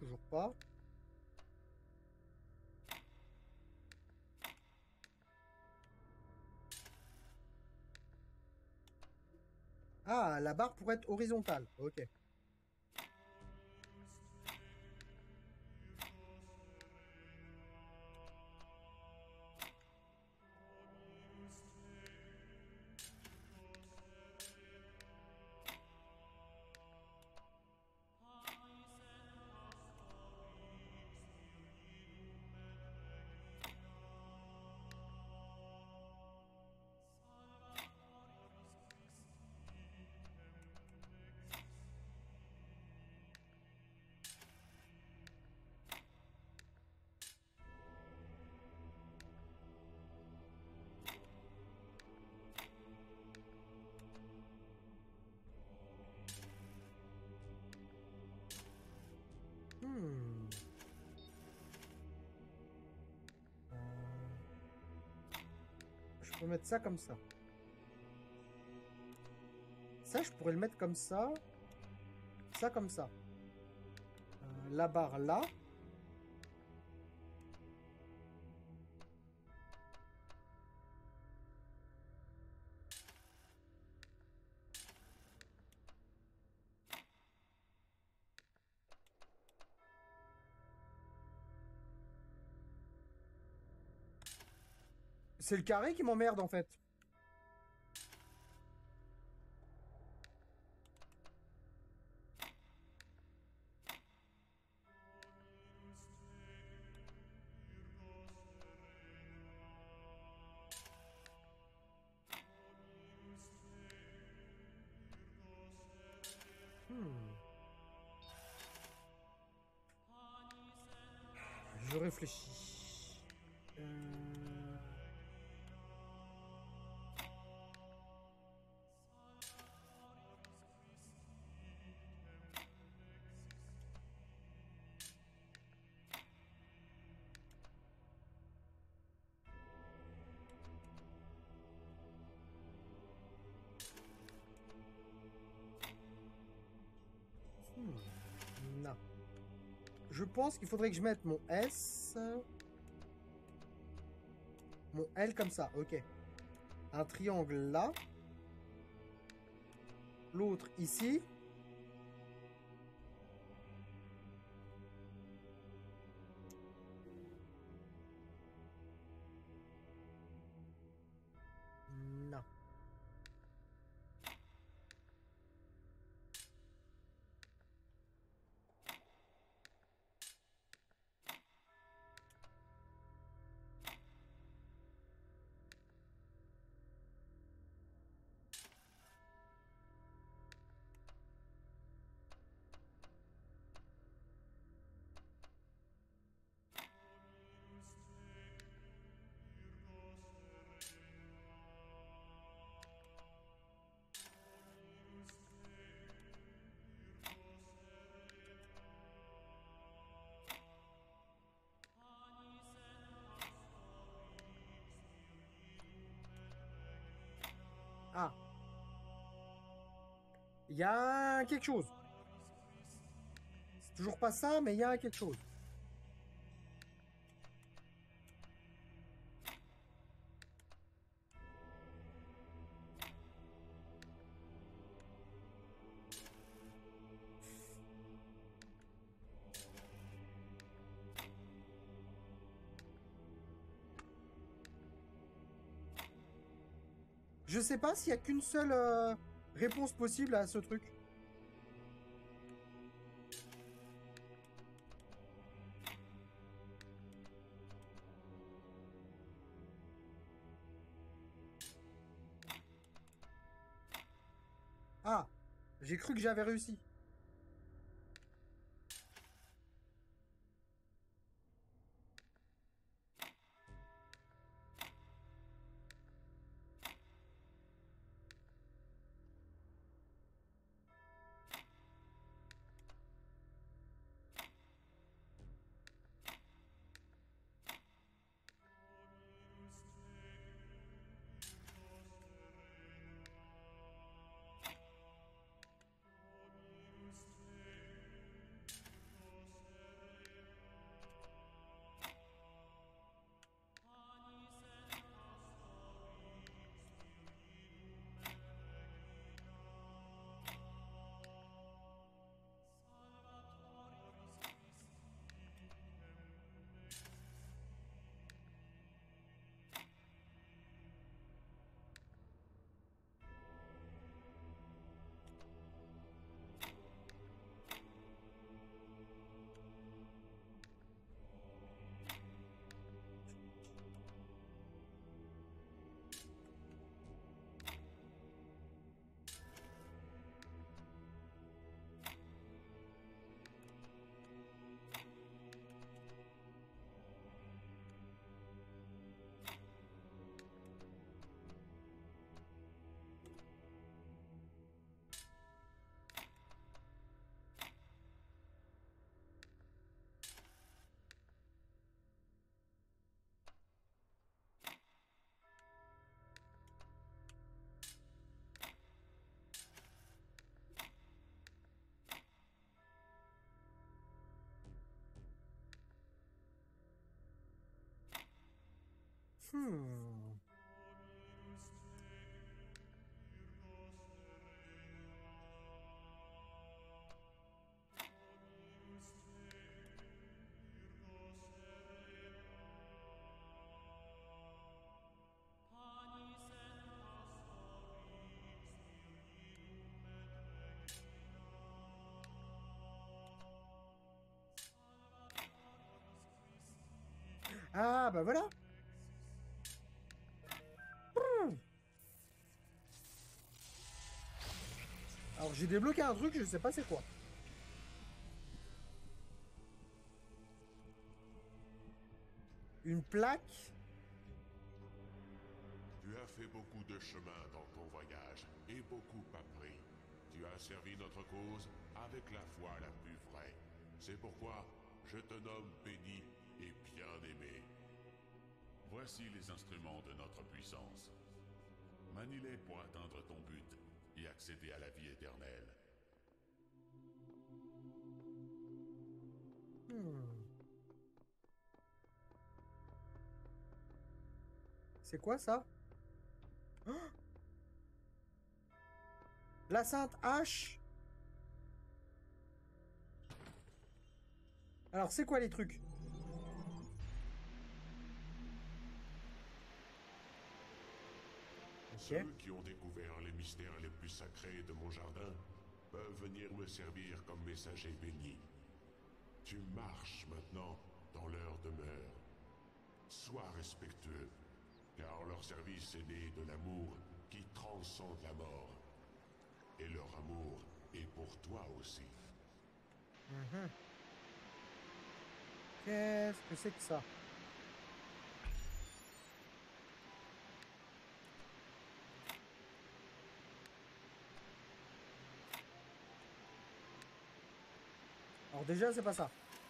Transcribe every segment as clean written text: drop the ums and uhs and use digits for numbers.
toujours pas. Ah, la barre pourrait être horizontale. Ok. Hmm. Je peux mettre ça comme ça. Ça, je pourrais le mettre comme ça. Ça comme ça. La barre là. C'est le carré qui m'emmerde en fait. Hmm. Je réfléchis. Hmm. Non. Je pense qu'il faudrait que je mette mon S. Mon L comme ça. Ok. Un triangle là. L'autre ici. Non. Ah. Il y a quelque chose. C'est toujours pas ça, mais il y a quelque chose. Je sais pas s'il y a qu'une seule réponse possible à ce truc. Ah. J'ai cru que j'avais réussi. Hmm. Ah, bah voilà. Alors j'ai débloqué un truc, je sais pas c'est quoi. Une plaque. Tu as fait beaucoup de chemin dans ton voyage et beaucoup appris. Tu as servi notre cause avec la foi la plus vraie. C'est pourquoi je te nomme béni et bien-aimé. Voici les instruments de notre puissance. Manie-les pour atteindre ton but et accéder à la vie éternelle. C'est quoi ça? Oh, la Sainte Hache. Alors c'est quoi les trucs? Ceux qui ont découvert les mystères les plus sacrés de mon jardin peuvent venir me servir comme messager béni. Tu marches maintenant dans leur demeure. Sois respectueux, car leur service est né de l'amour qui transcende la mort. Et leur amour est pour toi aussi. Qu'est-ce que c'est que ça? Alors déjà, c'est pas ça.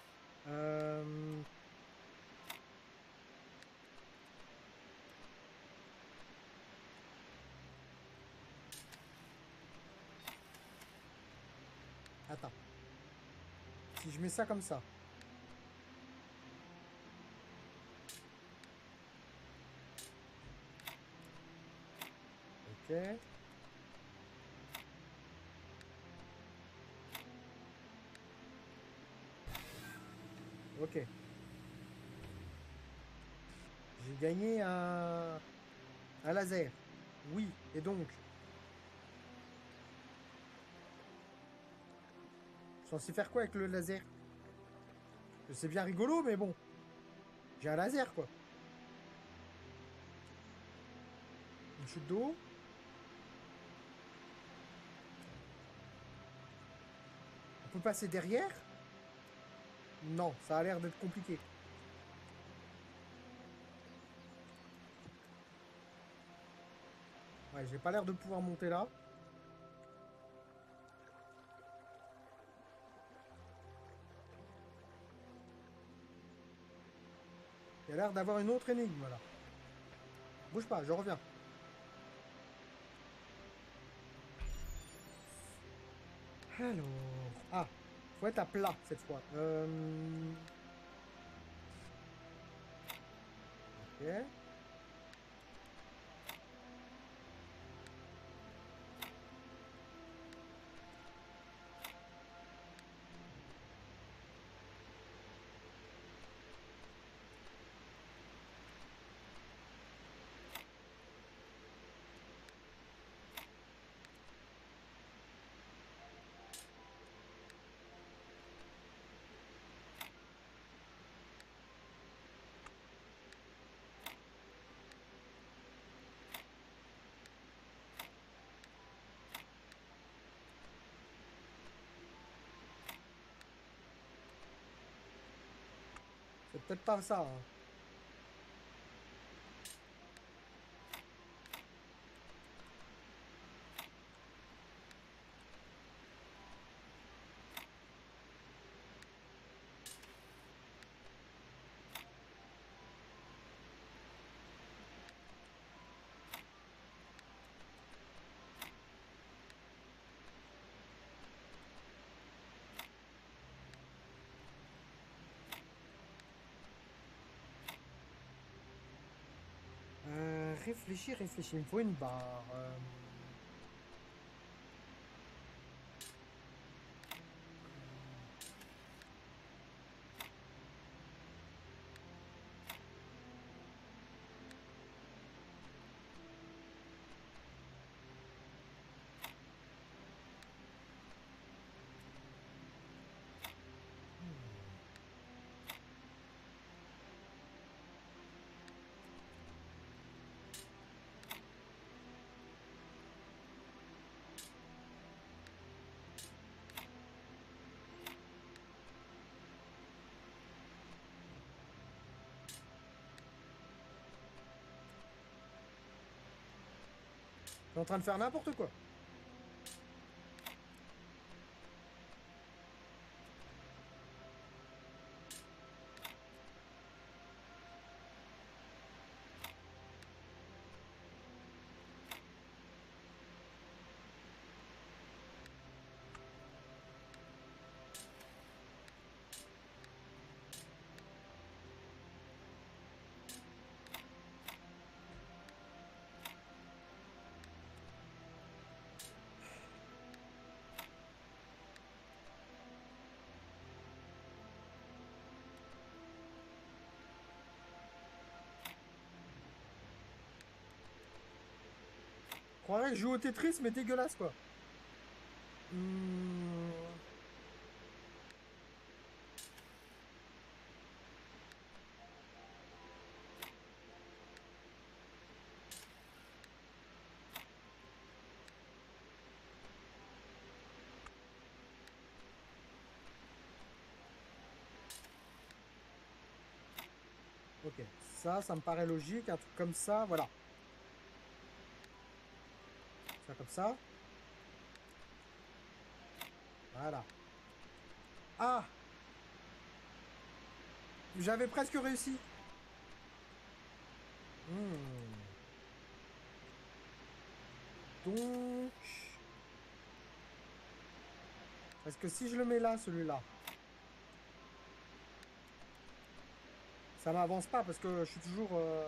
Attends. Si je mets ça comme ça. Ok. Ok. J'ai gagné un laser. Oui. Et donc? Je suis censé faire quoi avec le laser? C'est bien rigolo, mais bon. J'ai un laser, quoi. Une chute d'eau. On peut passer derrière? Non, ça a l'air d'être compliqué. Ouais, j'ai pas l'air de pouvoir monter là. Il y a l'air d'avoir une autre énigme, là. Bouge pas, je reviens. Alors... Ah, faut être à plat, cette fois. Ok. C'est peut-être pas ça, hein. réfléchis. Il me faut une barre. T'es en train de faire n'importe quoi. Je croirais que je joue au Tetris, mais dégueulasse, quoi. Ok, ça me paraît logique, un truc comme ça, voilà. Ça comme ça. Voilà. Ah! J'avais presque réussi. Donc... Est-ce que si je le mets là, celui-là, ça m'avance pas parce que je suis toujours...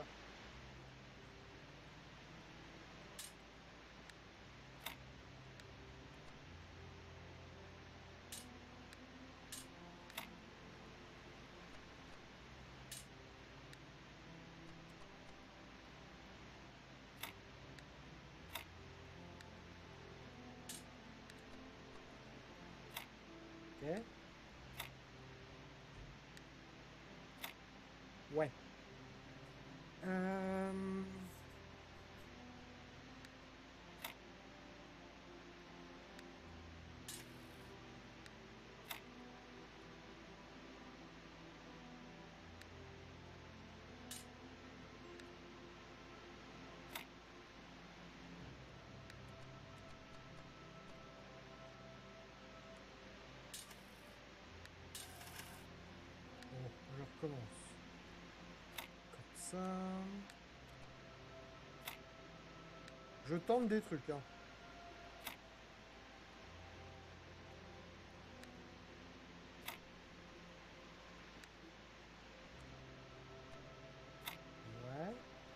Ok. Ouais. Bon, je recommence. Comme ça... Je tente des trucs, hein. Ouais.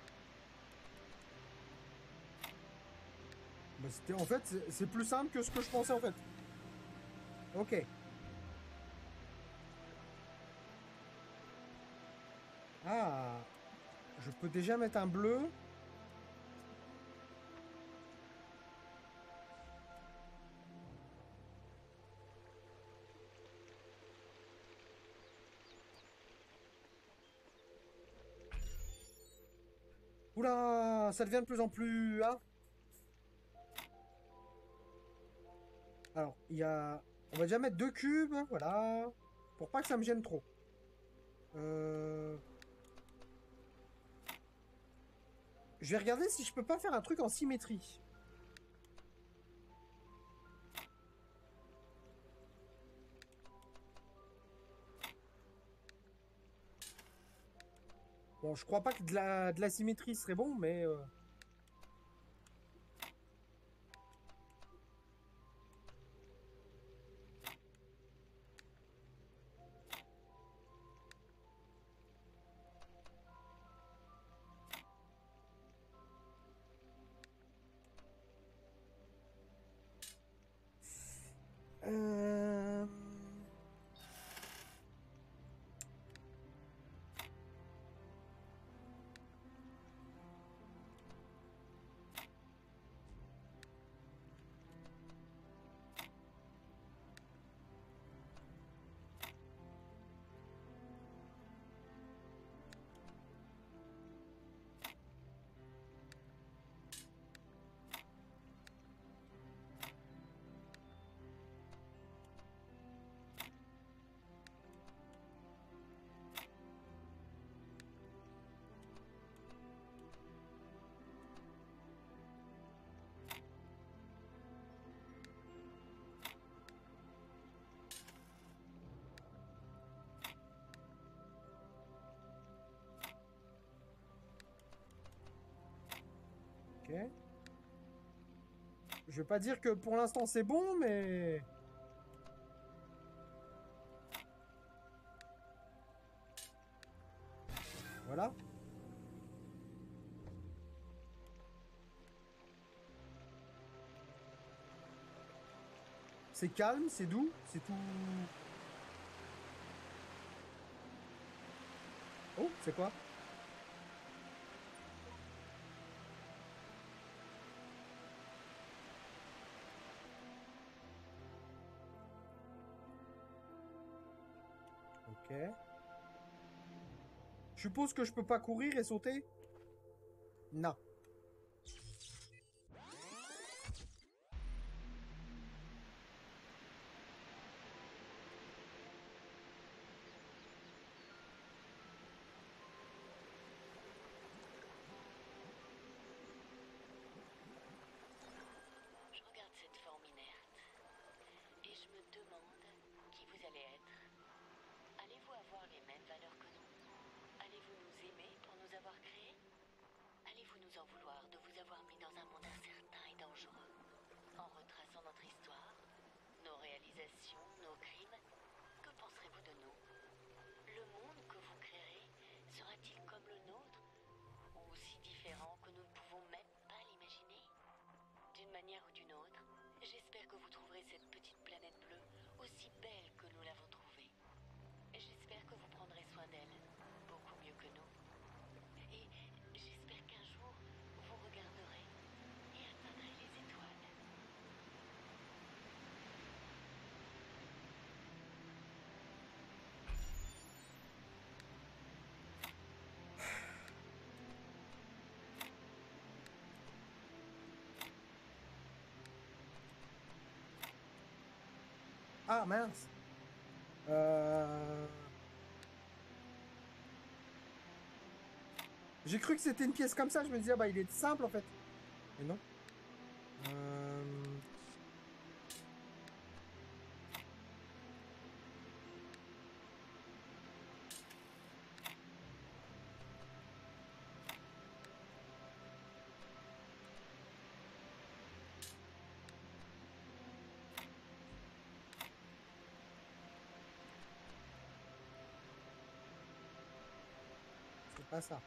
Bah, c'était... En fait, c'est plus simple que ce que je pensais, en fait. Ok. Ah. Je peux déjà mettre un bleu. Oula, ça devient de plus en plus... Hein. Alors, il y a... On va déjà mettre 2 cubes, voilà. Pour pas que ça me gêne trop. Je vais regarder si je peux pas faire un truc en symétrie. Bon, je crois pas que de la symétrie serait bon, mais... vais pas dire que pour l'instant c'est bon, mais... Voilà. C'est calme, c'est doux, c'est tout... Oh, c'est quoi? Ok. Je suppose que je peux pas courir et sauter? Non. Je regarde cette forme inerte et je me demande qui vous allez être. Allez-vous avoir les mêmes valeurs que nous? Allez-vous nous aimer pour nous avoir créés? Allez-vous nous en vouloir de vous avoir mis dans un monde incertain et dangereux? En retraçant notre histoire, nos réalisations, nos crimes, que penserez-vous de nous? Le monde que vous créerez sera-t-il comme le nôtre? Ou si différent que nous ne pouvons même pas l'imaginer? D'une manière ou d'une autre, j'espère que vous trouverez cette petite planète bleue aussi belle que nous l'avons trouvée. J'espère que vous prendrez soin d'elle, beaucoup mieux que nous. Et j'espère qu'un jour, vous regarderez et atteindrez les étoiles. Ah, mince. J'ai cru que c'était une pièce comme ça. Je me disais, ah bah il est simple en fait. Mais non. C'est pas ça.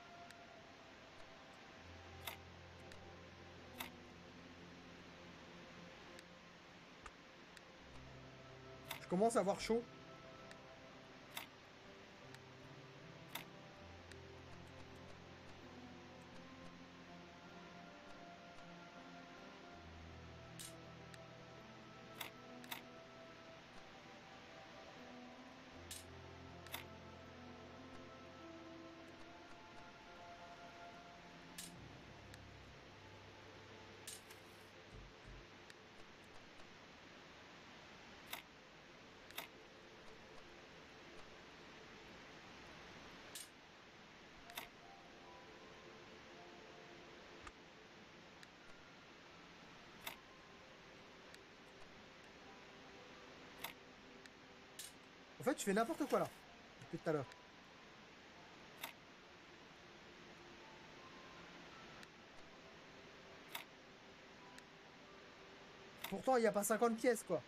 Je commence à avoir chaud. En fait, je fais n'importe quoi là. Depuis tout à l'heure. Pourtant, il n'y a pas 50 pièces quoi.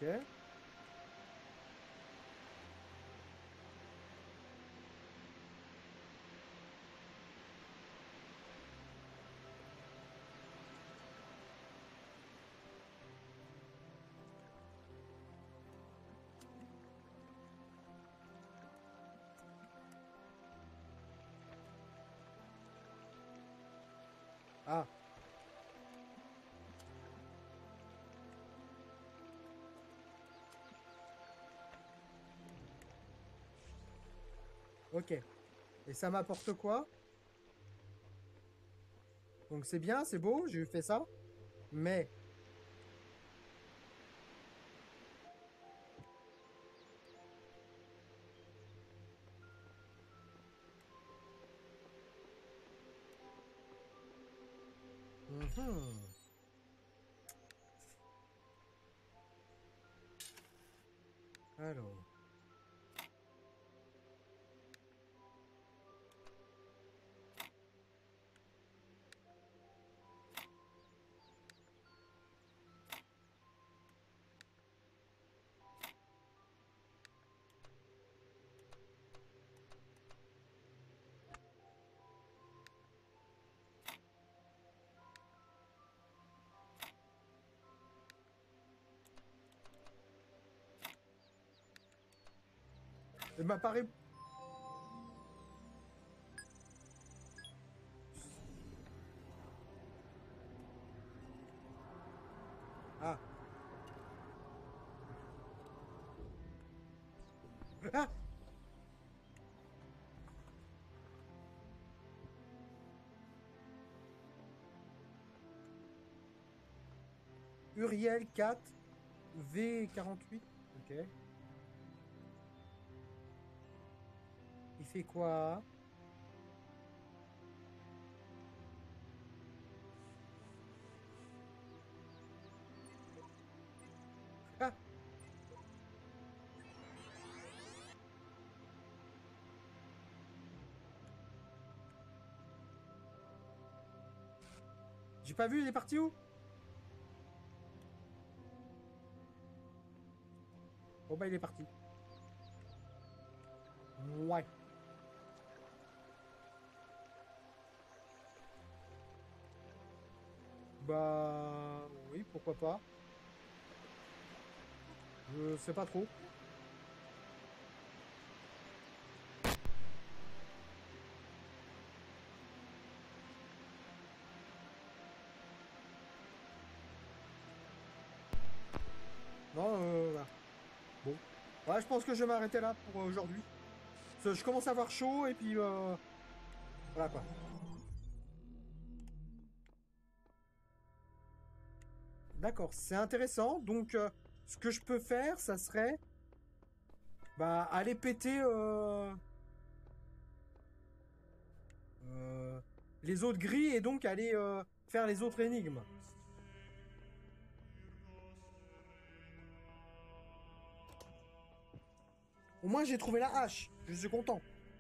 Ok. Ah. Ok. Et ça m'apporte quoi? Donc c'est bien, c'est beau, j'ai fait ça. Mais... Mhm. Alors... Il m'apparaît... Ah. Ah. Uriel 4 V48. Ok. Il fait quoi? Ah. J'ai pas vu, il est parti où? Bon bah il est parti. Ouais. Bah... Oui, pourquoi pas. Je sais pas trop. Non, voilà. Bon. Ouais, je pense que je vais m'arrêter là pour aujourd'hui. Parce que je commence à avoir chaud et puis... Voilà quoi. D'accord, c'est intéressant. Donc, ce que je peux faire, ça serait... Bah, aller péter... euh, les autres grilles et donc aller faire les autres énigmes. Au moins, j'ai trouvé la hache. Je suis content.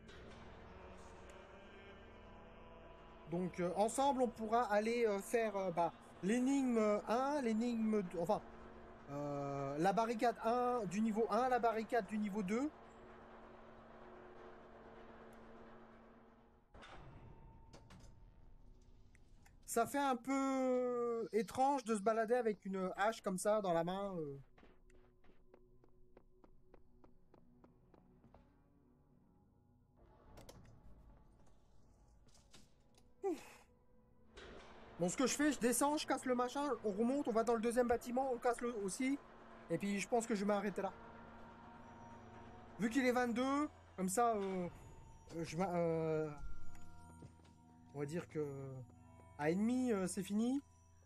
Donc, ensemble, on pourra aller faire bah, l'énigme 1, l'énigme... Enfin, la barricade 1 du niveau 1, la barricade du niveau 2. Ça fait un peu étrange de se balader avec une hache comme ça dans la main. Bon, ce que je fais, je descends, je casse le machin, on remonte, on va dans le deuxième bâtiment, on casse le aussi. Et puis, je pense que je vais m'arrêter là. Vu qu'il est 22, comme ça, on va dire que à ennemi, c'est fini.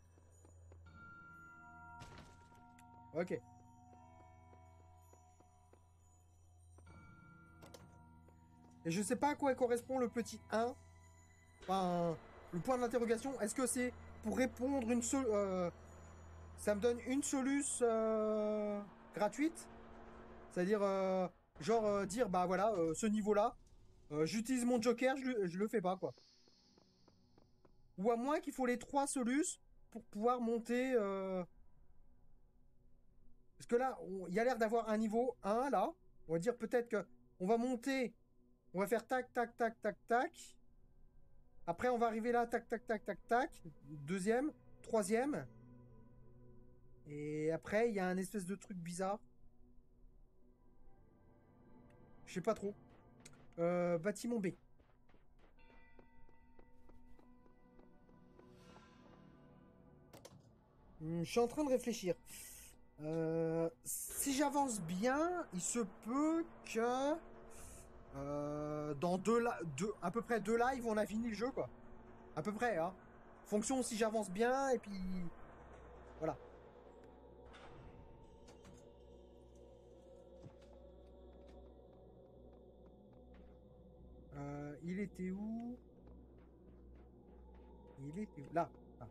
Ok. Et je sais pas à quoi correspond le petit 1. Enfin, le point d'interrogation. Est-ce que c'est pour répondre une seule... ça me donne une soluce gratuite? C'est-à-dire, genre, dire, bah voilà, ce niveau-là, j'utilise mon joker, je le fais pas, quoi. Ou à moins qu'il faut les 3 soluces pour pouvoir monter... Parce que là, il y a l'air d'avoir un niveau 1, là. On va dire peut-être que on va monter. On va faire tac, tac, tac, tac, tac. Après, on va arriver là, tac, tac, tac, tac, tac. Deuxième, troisième. Et après, il y a un espèce de truc bizarre. Je sais pas trop. Bâtiment B. Je suis en train de réfléchir. Si j'avance bien, il se peut que dans à peu près 2 lives, on a fini le jeu, quoi. À peu près, hein. Fonction si j'avance bien, et puis voilà. Il était où? Il était où? Là. Ah.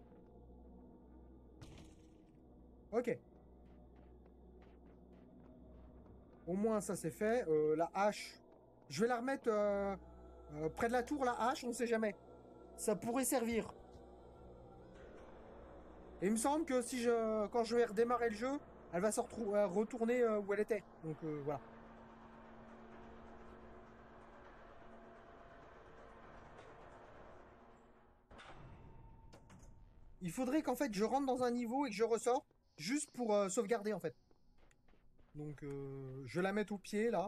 Ok. Au moins, ça c'est fait. La hache. Je vais la remettre près de la tour, la hache, on sait jamais. Ça pourrait servir. Et il me semble que quand je vais redémarrer le jeu, elle va se retourner où elle était. Donc voilà. Il faudrait qu'en fait je rentre dans un niveau et que je ressors juste pour sauvegarder en fait. Donc je la mette au pied là.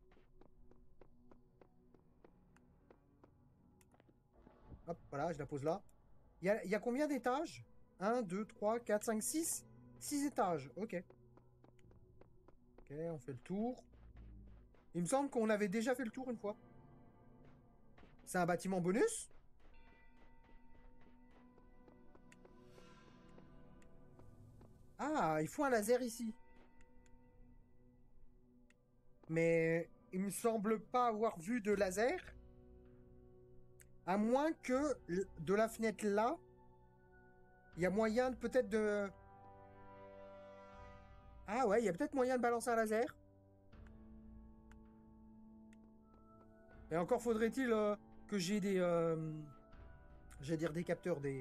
Hop, voilà, je la pose là. Il y a combien d'étages? 1, 2, 3, 4, 5, 6. 6 étages, ok. Ok, on fait le tour. Il me semble qu'on avait déjà fait le tour une fois. C'est un bâtiment bonus? Ah, il faut un laser ici. Mais il me semble pas avoir vu de laser. À moins que de la fenêtre là, il y a moyen peut-être de... Ah ouais, il y a peut-être moyen de balancer un laser. Et encore faudrait-il que j'ai des... j'allais dire des capteurs, des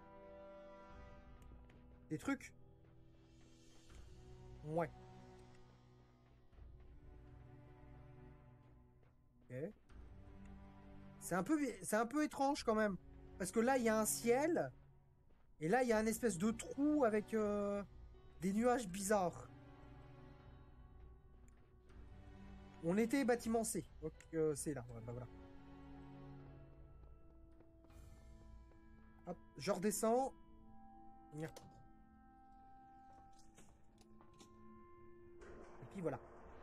trucs. Ouais. Ok. C'est un peu étrange quand même. Parce que là, il y a un ciel. Et là, il y a un espèce de trou avec des nuages bizarres. On était bâtiment C. Donc c'est là. Ouais, bah voilà. Hop, je redescends. Et puis voilà.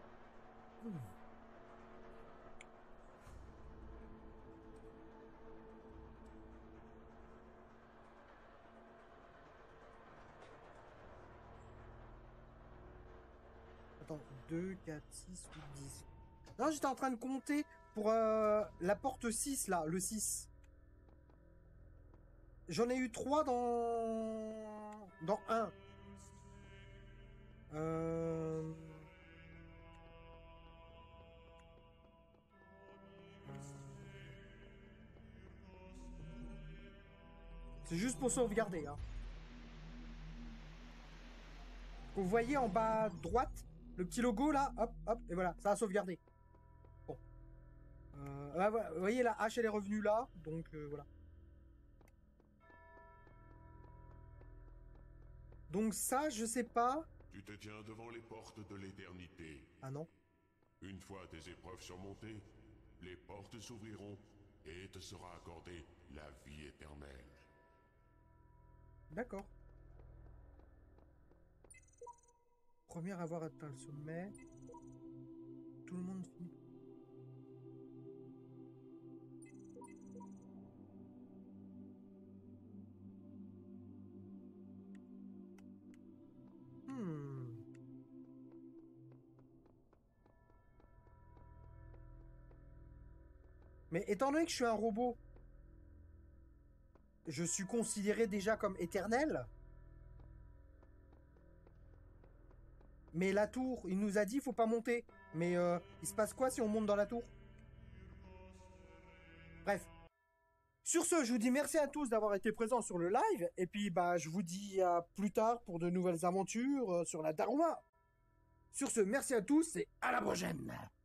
Attends, 2, 4, 6, 8, 10. Non, j'étais en train de compter pour la porte 6, là, le 6. J'en ai eu 3 dans 1. C'est juste pour sauvegarder. Hein. Vous voyez en bas à droite, le petit logo là, hop, hop, et voilà, ça a sauvegardé. Bon. Vous voyez, la hache elle est revenue là, donc voilà. Donc ça, je sais pas. Tu te tiens devant les portes de l'éternité. Ah non. Une fois tes épreuves surmontées, les portes s'ouvriront et te sera accordée la vie éternelle. D'accord. Premier à avoir atteint le sommet. Tout le monde finit. Mais étant donné que je suis un robot, je suis considéré déjà comme éternel. Mais la tour, il nous a dit, faut pas monter. Mais il se passe quoi si on monte dans la tour? Bref. Sur ce, je vous dis merci à tous d'avoir été présents sur le live. Et puis, bah, je vous dis à plus tard pour de nouvelles aventures sur la Daruma. Sur ce, merci à tous et à la prochaine.